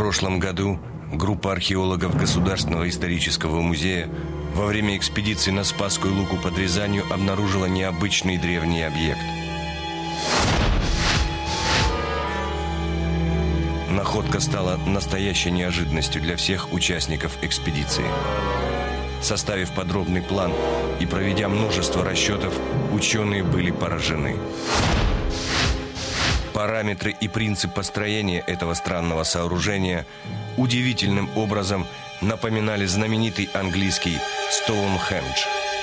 прошлом году группа археологов Государственного исторического музея во время экспедиции на Спасскую Луку под Рязанью обнаружила необычный древний объект. Находка стала настоящей неожиданностью для всех участников экспедиции. Составив подробный план и проведя множество расчетов, ученые были поражены. Параметры и принцип построения этого странного сооружения удивительным образом напоминали знаменитый английский Стоунхендж.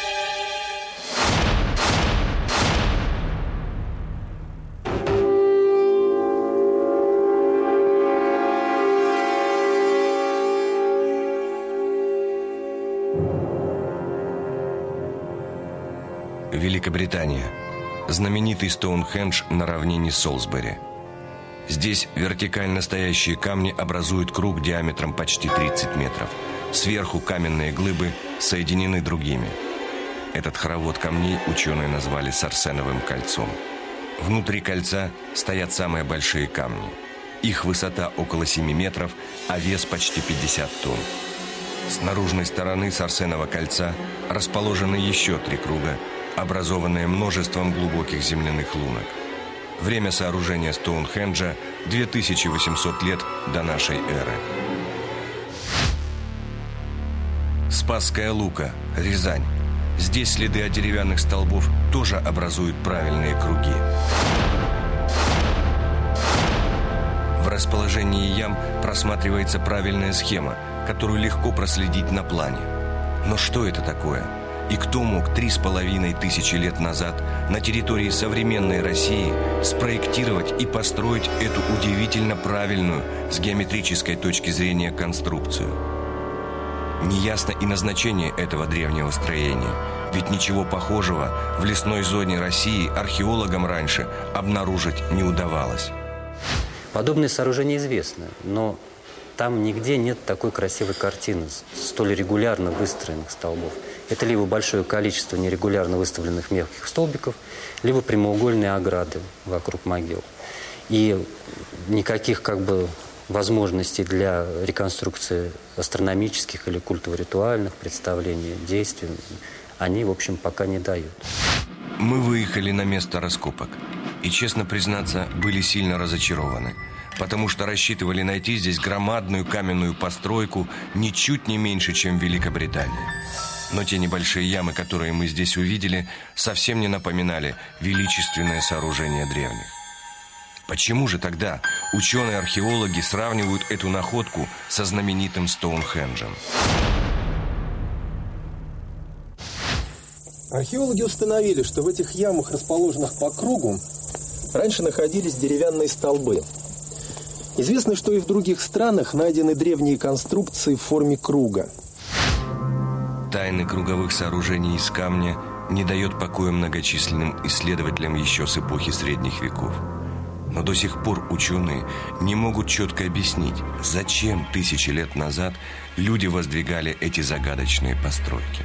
Великобритания. Знаменитый Стоунхендж на равнине Солсбери. Здесь вертикально стоящие камни образуют круг диаметром почти 30 метров. Сверху каменные глыбы соединены другими. Этот хоровод камней ученые назвали Сарсеновым кольцом. Внутри кольца стоят самые большие камни. Их высота около 7 метров, а вес почти 50 тонн. С наружной стороны Сарсенова кольца расположены еще 3 круга, образованные множеством глубоких земляных лунок. Время сооружения Стоунхенджа – 2800 лет до нашей эры. Спасская Лука, Рязань. Здесь следы от деревянных столбов тоже образуют правильные круги. В расположении ям просматривается правильная схема, которую легко проследить на плане. Но что это такое? И кто мог 3500 лет назад на территории современной России спроектировать и построить эту удивительно правильную с геометрической точки зрения конструкцию? Неясно и назначение этого древнего строения, ведь ничего похожего в лесной зоне России археологам раньше обнаружить не удавалось. Подобные сооружения известны, но там нигде нет такой красивой картины, столь регулярно выстроенных столбов. Это либо большое количество нерегулярно выставленных мелких столбиков, либо прямоугольные ограды вокруг могил. И никаких возможностей для реконструкции астрономических или культово-ритуальных представлений, действий они, в общем, пока не дают. Мы выехали на место раскопок и, честно признаться, были сильно разочарованы, потому что рассчитывали найти здесь громадную каменную постройку ничуть не меньше, чем в Великобритании. Но те небольшие ямы, которые мы здесь увидели, совсем не напоминали величественное сооружение древних. Почему же тогда ученые-археологи сравнивают эту находку со знаменитым Стоунхенджем? Археологи установили, что в этих ямах, расположенных по кругу, раньше находились деревянные столбы. Известно, что и в других странах найдены древние конструкции в форме круга. Тайны круговых сооружений из камня не дает покоя многочисленным исследователям еще с эпохи Средних веков. Но до сих пор ученые не могут четко объяснить, зачем 1000 лет назад люди воздвигали эти загадочные постройки.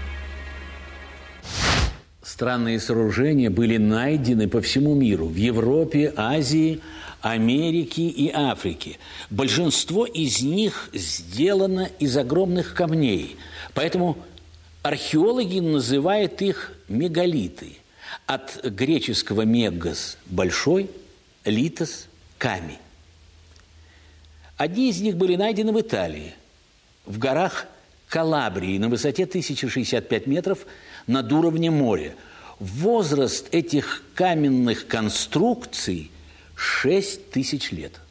Странные сооружения были найдены по всему миру, в Европе, Азии, Америке и Африке. Большинство из них сделано из огромных камней, поэтому археологи называют их мегалиты. От греческого «мегас» – большой, литос – камень. Одни из них были найдены в Италии, в горах Калабрии на высоте 1065 метров над уровнем моря. Возраст этих каменных конструкций – 6000 лет.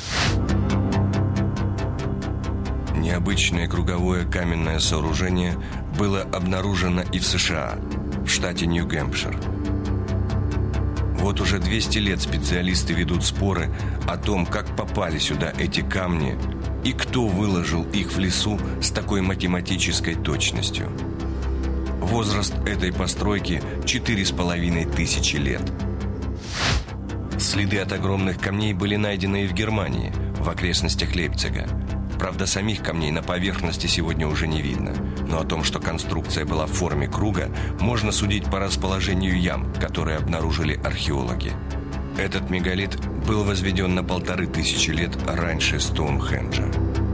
Необычное круговое каменное сооружение было обнаружено и в США, в штате Нью-Гэмпшир. Вот уже 200 лет специалисты ведут споры о том, как попали сюда эти камни и кто выложил их в лесу с такой математической точностью. Возраст этой постройки – 4500 лет. Следы от огромных камней были найдены и в Германии, в окрестностях Лейпцига. Правда, самих камней на поверхности сегодня уже не видно. Но о том, что конструкция была в форме круга, можно судить по расположению ям, которые обнаружили археологи. Этот мегалит был возведен на 1500 лет раньше Стоунхенджа.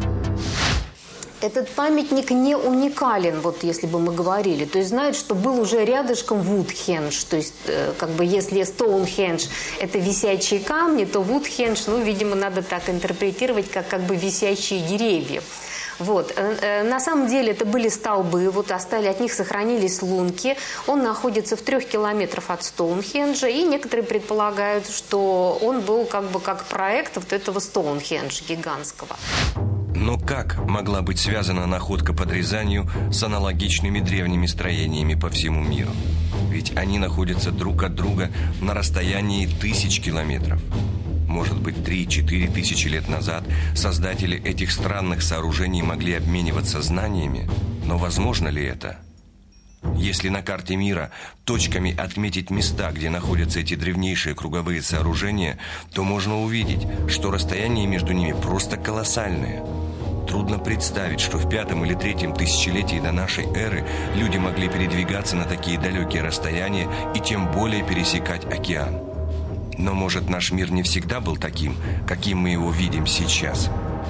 Этот памятник не уникален, вот если бы мы говорили. То есть знают, что был уже рядышком Вудхендж. То есть, как бы, если Стоунхендж – это висячие камни, то Вудхендж, ну, видимо, надо так интерпретировать, как бы висячие деревья. Вот. На самом деле это были столбы, вот от них сохранились лунки. Он находится в 3 километрах от Стоунхенджа, и некоторые предполагают, что он был как бы как проект вот этого Стоунхенджа гигантского. Но как могла быть связана находка под Рязанью с аналогичными древними строениями по всему миру? Ведь они находятся друг от друга на расстоянии 1000 километров. Может быть, 3-4 тысячи лет назад создатели этих странных сооружений могли обмениваться знаниями, но возможно ли это? Если на карте мира точками отметить места, где находятся эти древнейшие круговые сооружения, то можно увидеть, что расстояние между ними просто колоссальное. Трудно представить, что в 5 или 3 тысячелетии до нашей эры люди могли передвигаться на такие далекие расстояния и тем более пересекать океан. Но, может, наш мир не всегда был таким, каким мы его видим сейчас?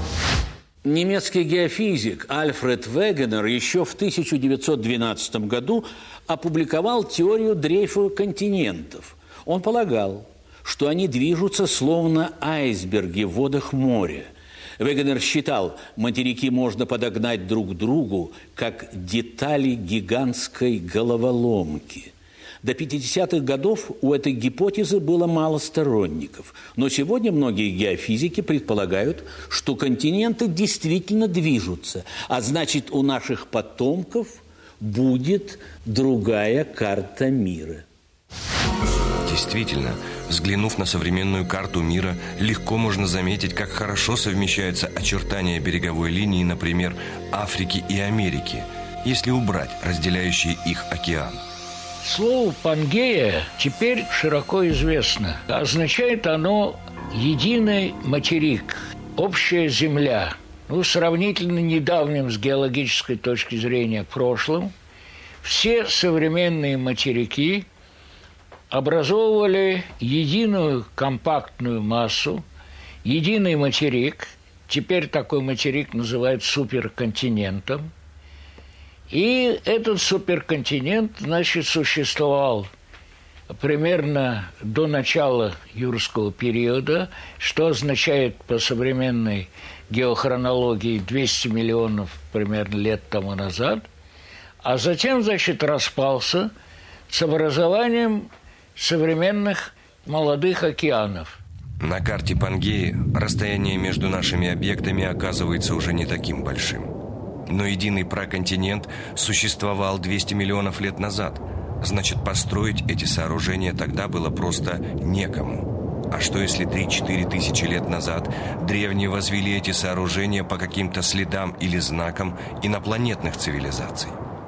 Немецкий геофизик Альфред Вегенер еще в 1912 году опубликовал теорию дрейфа континентов. Он полагал, что они движутся словно айсберги в водах моря. Вегенер считал, материки можно подогнать друг к другу, как детали гигантской головоломки. До 50-х годов у этой гипотезы было мало сторонников. Но сегодня многие геофизики предполагают, что континенты действительно движутся, а значит, у наших потомков будет другая карта мира. Действительно, взглянув на современную карту мира, легко можно заметить, как хорошо совмещаются очертания береговой линии, например, Африки и Америки, если убрать разделяющий их океан. Слово «Пангея» теперь широко известно. Означает оно «единый материк», «общая земля». Сравнительно недавним с геологической точки зрения прошлым, все современные материки образовывали единую компактную массу, единый материк. Теперь такой материк называют суперконтинентом. И этот суперконтинент, значит, существовал примерно до начала юрского периода, что означает по современной геохронологии 200 миллионов примерно лет тому назад, а затем, значит, распался с образованием современных молодых океанов. На карте Пангеи расстояние между нашими объектами оказывается уже не таким большим. Но единый праконтинент существовал 200 миллионов лет назад. Значит, построить эти сооружения тогда было просто некому. А что если 3-4 тысячи лет назад древние возвели эти сооружения по каким-то следам или знакам инопланетных цивилизаций?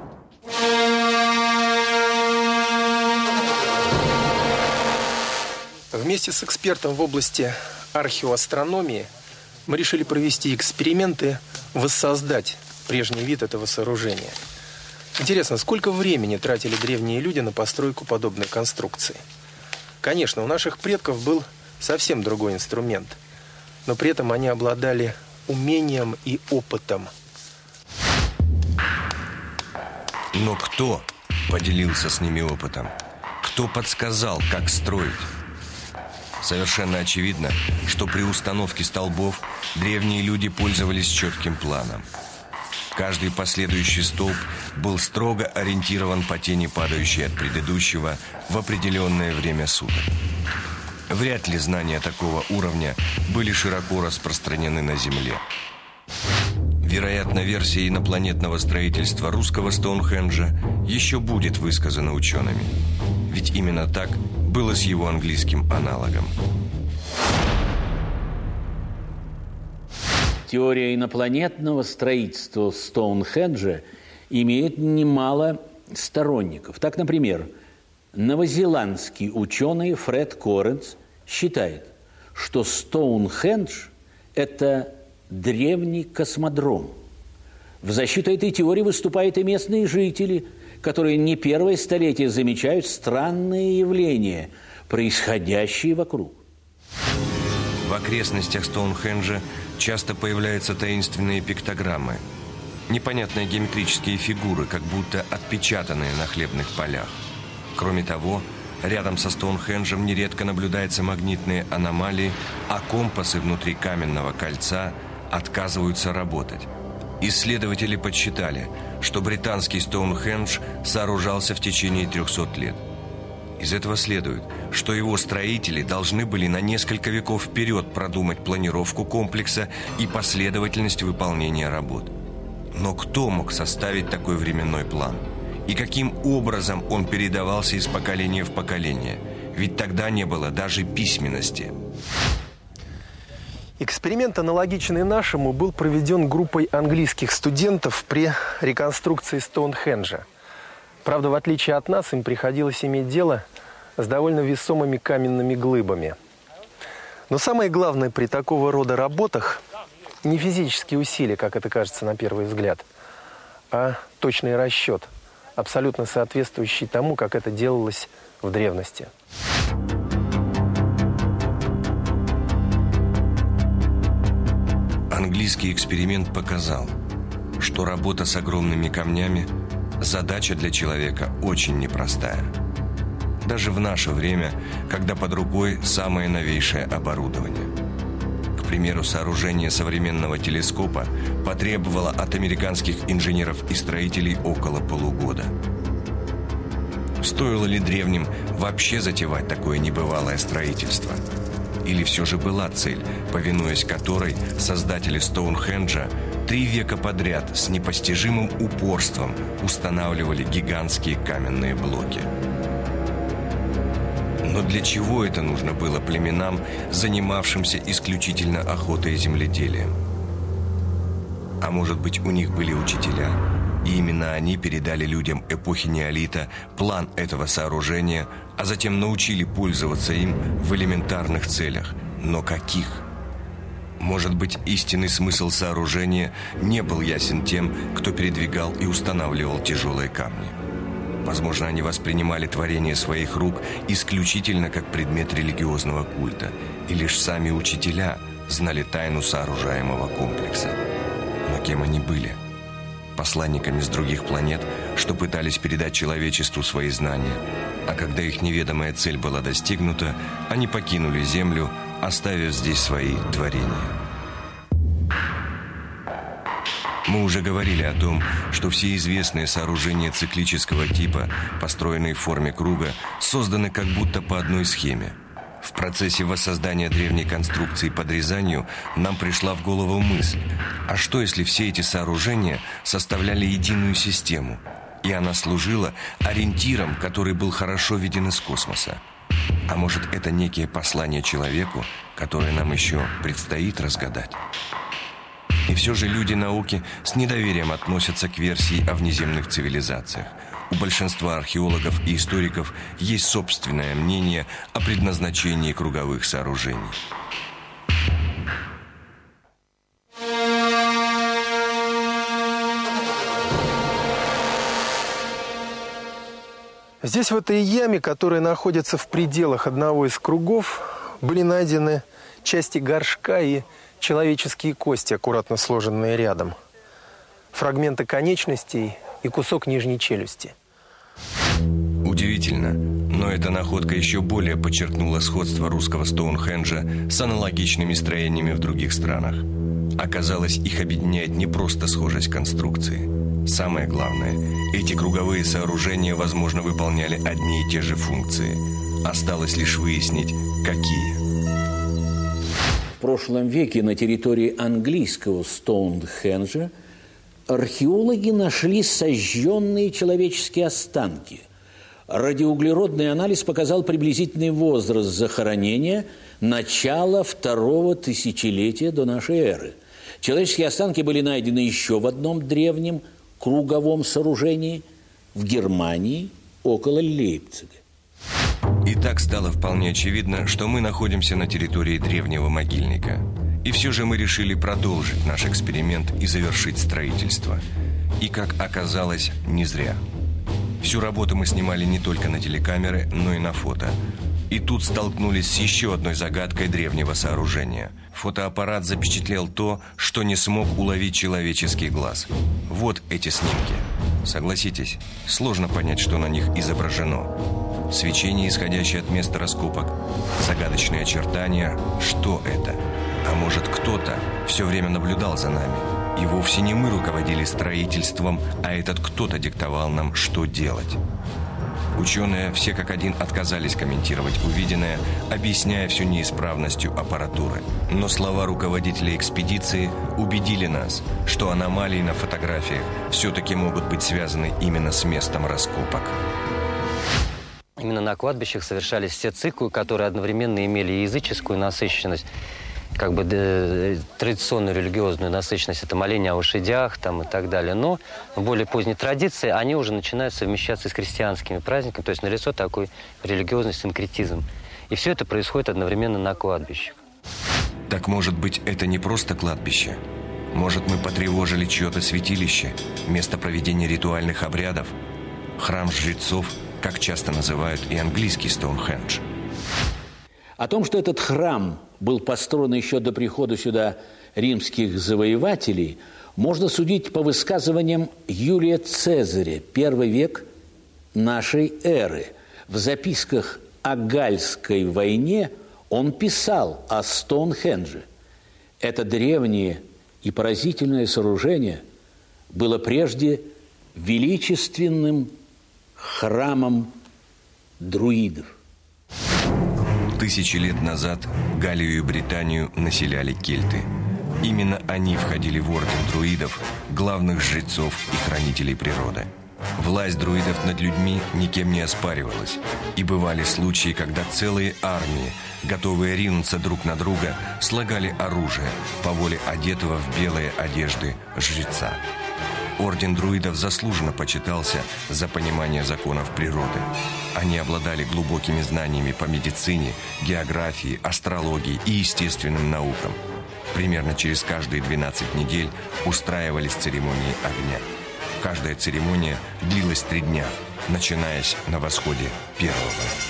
Вместе с экспертом в области археоастрономии мы решили провести эксперименты, воссоздать прежний вид этого сооружения. Интересно, сколько времени тратили древние люди на постройку подобной конструкции? Конечно, у наших предков был совсем другой инструмент, но при этом они обладали умением и опытом. Но кто поделился с ними опытом? Кто подсказал, как строить? Совершенно очевидно, что при установке столбов древние люди пользовались четким планом. Каждый последующий столб был строго ориентирован по тени, падающей от предыдущего, в определенное время суток. Вряд ли знания такого уровня были широко распространены на Земле. Вероятно, версия инопланетного строительства русского Стоунхенджа еще будет высказана учеными. Ведь именно так было с его английским аналогом. Теория инопланетного строительства Стоунхенджа имеет немало сторонников. Так, например, новозеландский ученый Фред Коренс считает, что Стоунхендж – это древний космодром. В защиту этой теории выступают и местные жители, которые не первое столетие замечают странные явления происходящее вокруг. В окрестностях Стоунхенджа часто появляются таинственные пиктограммы. Непонятные геометрические фигуры, как будто отпечатанные на хлебных полях. Кроме того, рядом со Стоунхенджем нередко наблюдаются магнитные аномалии, а компасы внутри каменного кольца отказываются работать. Исследователи подсчитали, что британский Стоунхендж сооружался в течение 300 лет. Из этого следует, что его строители должны были на несколько веков вперед продумать планировку комплекса и последовательность выполнения работ. Но кто мог составить такой временной план? И каким образом он передавался из поколения в поколение? Ведь тогда не было даже письменности. Эксперимент, аналогичный нашему, был проведен группой английских студентов при реконструкции Стоунхенджа. Правда, в отличие от нас, им приходилось иметь дело с довольно весомыми каменными глыбами. Но самое главное при такого рода работах не физические усилия, как это кажется на первый взгляд, а точный расчет, абсолютно соответствующий тому, как это делалось в древности. Английский эксперимент показал, что работа с огромными камнями – задача для человека очень непростая. Даже в наше время, когда под рукой самое новейшее оборудование. К примеру, сооружение современного телескопа потребовало от американских инженеров и строителей около полугода. Стоило ли древним вообще затевать такое небывалое строительство? Или все же была цель, повинуясь которой создатели Стоунхенджа 3 века подряд с непостижимым упорством устанавливали гигантские каменные блоки? Но для чего это нужно было племенам, занимавшимся исключительно охотой и земледелием? А может быть, у них были учителя, и именно они передали людям эпохи неолита план этого сооружения, а затем научили пользоваться им в элементарных целях. Но каких? Может быть, истинный смысл сооружения не был ясен тем, кто передвигал и устанавливал тяжелые камни. Возможно, они воспринимали творение своих рук исключительно как предмет религиозного культа, и лишь сами учителя знали тайну сооружаемого комплекса. Но кем они были? Посланниками с других планет, что пытались передать человечеству свои знания, а когда их неведомая цель была достигнута, они покинули Землю, оставив здесь свои творения. Мы уже говорили о том, что все известные сооружения циклического типа, построенные в форме круга, созданы как будто по одной схеме. В процессе воссоздания древней конструкции под Рязанью нам пришла в голову мысль: а что если все эти сооружения составляли единую систему, и она служила ориентиром, который был хорошо виден из космоса? А может, это некие послания человеку, которое нам еще предстоит разгадать? И все же люди науки с недоверием относятся к версии о внеземных цивилизациях. У большинства археологов и историков есть собственное мнение о предназначении круговых сооружений. Здесь, в этой яме, которая находится в пределах одного из кругов, были найдены части горшка и человеческие кости, аккуратно сложенные рядом, фрагменты конечностей и кусок нижней челюсти. Удивительно, но эта находка еще более подчеркнула сходство русского Стоунхенджа с аналогичными строениями в других странах. Оказалось, их объединяет не просто схожесть конструкции. Самое главное, эти круговые сооружения, возможно, выполняли одни и те же функции. Осталось лишь выяснить, какие. В прошлом веке на территории английского Стоунхенджа археологи нашли сожженные человеческие останки. Радиоуглеродный анализ показал приблизительный возраст захоронения начала 2-го тысячелетия до нашей эры. Человеческие останки были найдены еще в одном древнем круговом сооружении в Германии около Лейпцига. И так стало вполне очевидно, что мы находимся на территории древнего могильника. И все же мы решили продолжить наш эксперимент и завершить строительство. И, как оказалось, не зря. Всю работу мы снимали не только на телекамеры, но и на фото. И тут столкнулись с еще одной загадкой древнего сооружения. Фотоаппарат запечатлел то, что не смог уловить человеческий глаз. Вот эти снимки. Согласитесь, сложно понять, что на них изображено. Свечение, исходящее от места раскопок, загадочные очертания. Что это? А может, кто-то все время наблюдал за нами? И вовсе не мы руководили строительством, а этот кто-то диктовал нам, что делать. Ученые все как один отказались комментировать увиденное, объясняя всю неисправностью аппаратуры. Но слова руководителей экспедиции убедили нас, что аномалии на фотографиях все-таки могут быть связаны именно с местом раскопок. Именно на кладбищах совершались все циклы, которые одновременно имели и языческую насыщенность, как бы традиционную религиозную насыщенность, это моление о лошадях там, и так далее. Но в более поздней традиции они уже начинают совмещаться с христианскими праздниками, то есть налицо такой религиозный синкретизм. И все это происходит одновременно на кладбищах. Так может быть, это не просто кладбище? Может, мы потревожили чье-то святилище, место проведения ритуальных обрядов? Храм жрецов, как часто называют и английский Стоунхендж. О том, что этот храм был построен еще до прихода сюда римских завоевателей, можно судить по высказываниям Юлия Цезаря, 1 век нашей эры. В записках о Гальской войне он писал о Стоунхендже. Это древнее и поразительное сооружение было прежде величественным храмом друидов. Тысячи лет назад Галлию и Британию населяли кельты. Именно они входили в орден друидов, главных жрецов и хранителей природы. Власть друидов над людьми никем не оспаривалась. И бывали случаи, когда целые армии, готовые ринуться друг на друга, слагали оружие по воле одетого в белые одежды жреца. Орден друидов заслуженно почитался за понимание законов природы. Они обладали глубокими знаниями по медицине, географии, астрологии и естественным наукам. Примерно через каждые 12 недель устраивались церемонии огня. Каждая церемония длилась 3 дня, начинаясь на восходе первого.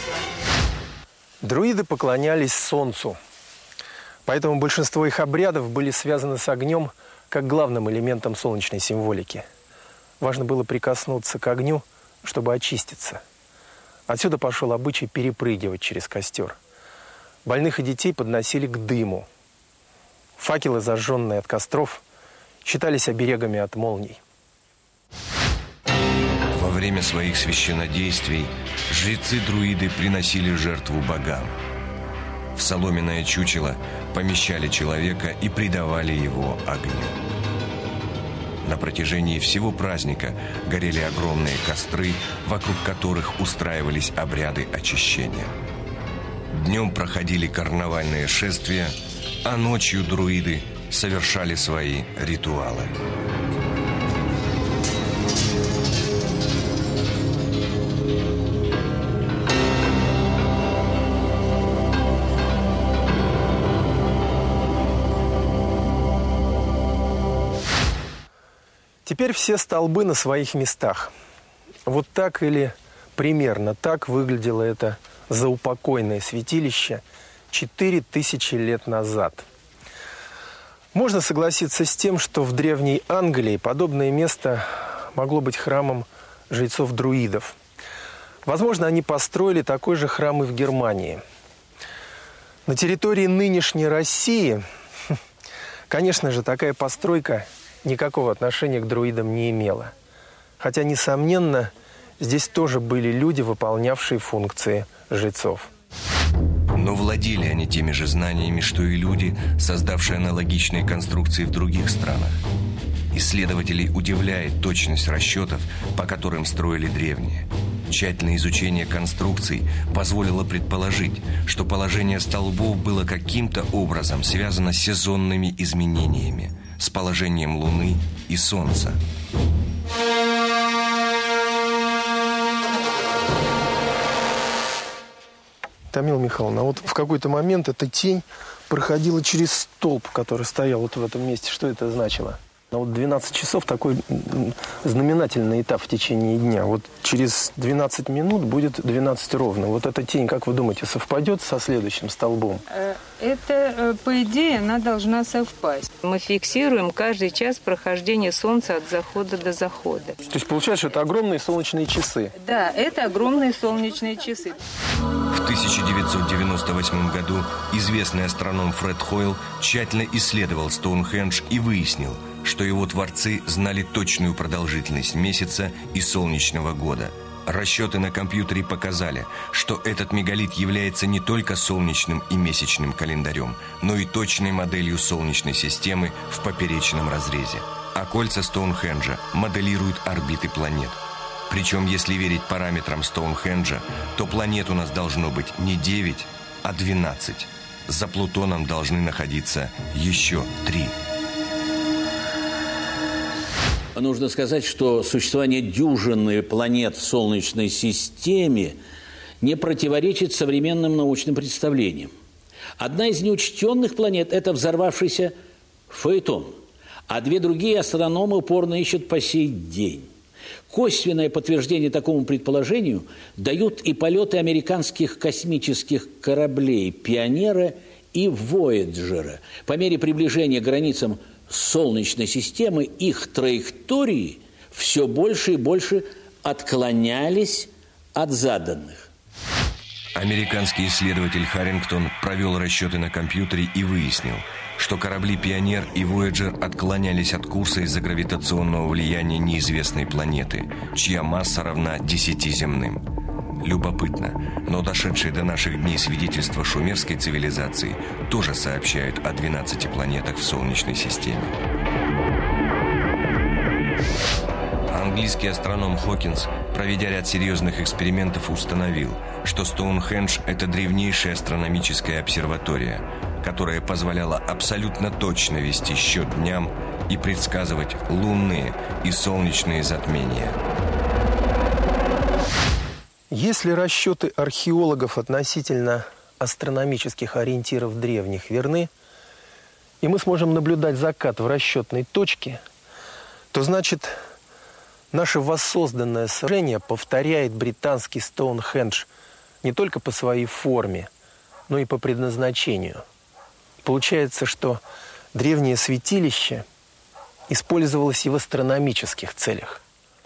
Друиды поклонялись солнцу, поэтому большинство их обрядов были связаны с огнем как главным элементом солнечной символики. Важно было прикоснуться к огню, чтобы очиститься. Отсюда пошел обычай перепрыгивать через костер. Больных и детей подносили к дыму. Факелы, зажженные от костров, считались оберегами от молний. Во время своих священнодействий жрецы-друиды приносили жертву богам. В соломенное чучело помещали человека и предавали его огню. На протяжении всего праздника горели огромные костры, вокруг которых устраивались обряды очищения. Днем проходили карнавальные шествия, а ночью друиды совершали свои ритуалы. Теперь все столбы на своих местах. Вот так или примерно так выглядело это заупокойное святилище 4000 лет назад. Можно согласиться с тем, что в Древней Англии подобное место могло быть храмом жрецов-друидов. Возможно, они построили такой же храм и в Германии. На территории нынешней России, конечно же, такая постройка никакого отношения к друидам не имела. Хотя, несомненно, здесь тоже были люди, выполнявшие функции жрецов. Но владели они теми же знаниями, что и люди, создавшие аналогичные конструкции в других странах. Исследователей удивляет точность расчетов, по которым строили древние. Тщательное изучение конструкций позволило предположить, что положение столбов было каким-то образом связано с сезонными изменениями, с положением Луны и Солнца. Тамила Михайловна, вот в какой-то момент эта тень проходила через столб, который стоял вот в этом месте. Что это значило? Но вот 12 часов такой знаменательный этап в течение дня. Вот через 12 минут будет 12 ровно. Вот эта тень, как вы думаете, совпадет со следующим столбом? Это, по идее, она должна совпасть. Мы фиксируем каждый час прохождения Солнца от захода до захода. То есть получается, что это огромные солнечные часы? Да, это огромные солнечные часы. В 1998 году известный астроном Фред Хойл тщательно исследовал Стоунхендж и выяснил, что его творцы знали точную продолжительность месяца и солнечного года. Расчеты на компьютере показали, что этот мегалит является не только солнечным и месячным календарем, но и точной моделью Солнечной системы в поперечном разрезе. А кольца Стоунхенджа моделируют орбиты планет. Причем, если верить параметрам Стоунхенджа, то планет у нас должно быть не 9, а 12. За Плутоном должны находиться еще 3. Нужно сказать, что существование дюжины планет в Солнечной системе не противоречит современным научным представлениям. Одна из неучтенных планет – это взорвавшийся Фаэтон, а две другие астрономы упорно ищут по сей день. Косвенное подтверждение такому предположению дают и полеты американских космических кораблей «Пионера» и «Вояджера». По мере приближения к границам Солнечной системы их траектории все больше и больше отклонялись от заданных. Американский исследователь Харрингтон провел расчеты на компьютере и выяснил, что корабли «Пионер» и «Вояджер» отклонялись от курса из-за гравитационного влияния неизвестной планеты, чья масса равна 10 земным. Любопытно, но дошедшие до наших дней свидетельства шумерской цивилизации тоже сообщают о 12 планетах в Солнечной системе. Английский астроном Хокинс, проведя ряд серьезных экспериментов, установил, что Стоунхендж – это древнейшая астрономическая обсерватория, которая позволяла абсолютно точно вести счет дням и предсказывать лунные и солнечные затмения. Если расчеты археологов относительно астрономических ориентиров древних верны, и мы сможем наблюдать закат в расчетной точке, то значит, наше воссозданное сооружение повторяет британский Стоунхендж не только по своей форме, но и по предназначению. Получается, что древнее святилище использовалось и в астрономических целях.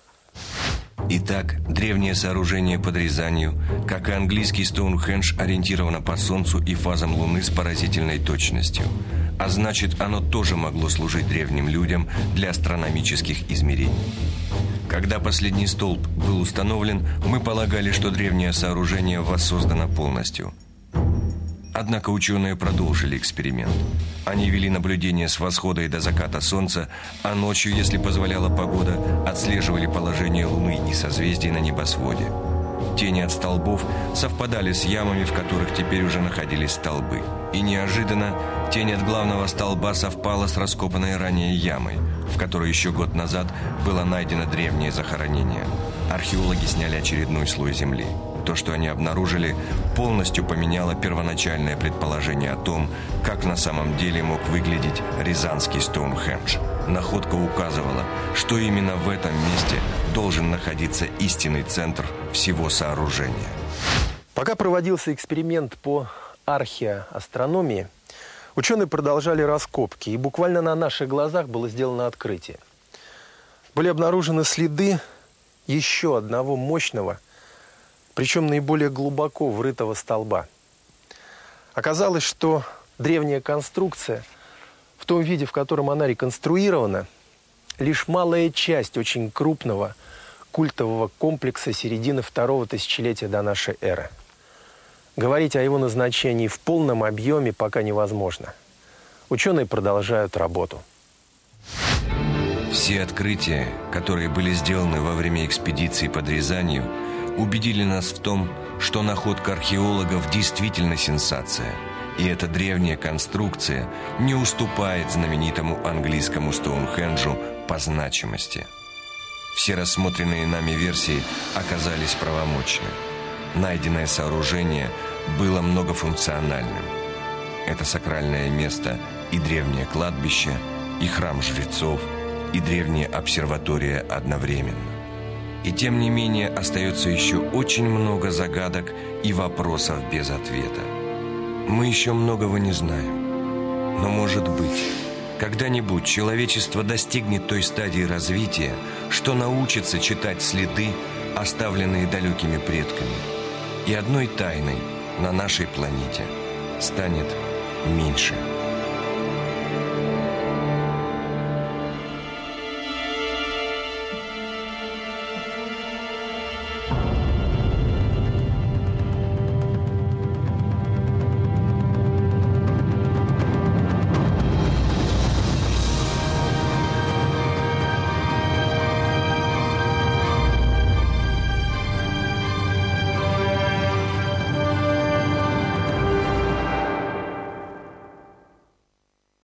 Итак, древнее сооружение под Рязанью, как и английский Стоунхендж, ориентировано по Солнцу и фазам Луны с поразительной точностью. А значит, оно тоже могло служить древним людям для астрономических измерений. Когда последний столб был установлен, мы полагали, что древнее сооружение воссоздано полностью. Однако ученые продолжили эксперимент. Они вели наблюдение с восхода и до заката Солнца, а ночью, если позволяла погода, отслеживали положение Луны и созвездий на небосводе. Тени от столбов совпадали с ямами, в которых теперь уже находились столбы. И неожиданно тень от главного столба совпала с раскопанной ранее ямой, в которой еще год назад было найдено древнее захоронение. Археологи сняли очередной слой земли. То, что они обнаружили, полностью поменяло первоначальное предположение о том, как на самом деле мог выглядеть рязанский Стоунхендж. Находка указывала, что именно в этом месте должен находиться истинный центр всего сооружения. Пока проводился эксперимент по археоастрономии, ученые продолжали раскопки, и буквально на наших глазах было сделано открытие. Были обнаружены следы еще одного мощного, причем наиболее глубоко врытого столба. Оказалось, что древняя конструкция, в том виде, в котором она реконструирована, лишь малая часть очень крупного культового комплекса середины второго тысячелетия до нашей эры. Говорить о его назначении в полном объеме пока невозможно. Ученые продолжают работу. Все открытия, которые были сделаны во время экспедиции под Рязанью, убедили нас в том, что находка археологов действительно сенсация. И эта древняя конструкция не уступает знаменитому английскому Стоунхенджу по значимости. Все рассмотренные нами версии оказались правомочны. Найденное сооружение было многофункциональным. Это сакральное место и древнее кладбище, и храм жрецов, и древняя обсерватория одновременно. И тем не менее остается еще очень много загадок и вопросов без ответа. Мы еще многого не знаем. Но, может быть, когда-нибудь человечество достигнет той стадии развития, что научится читать следы, оставленные далекими предками. И одной тайной на нашей планете станет меньше.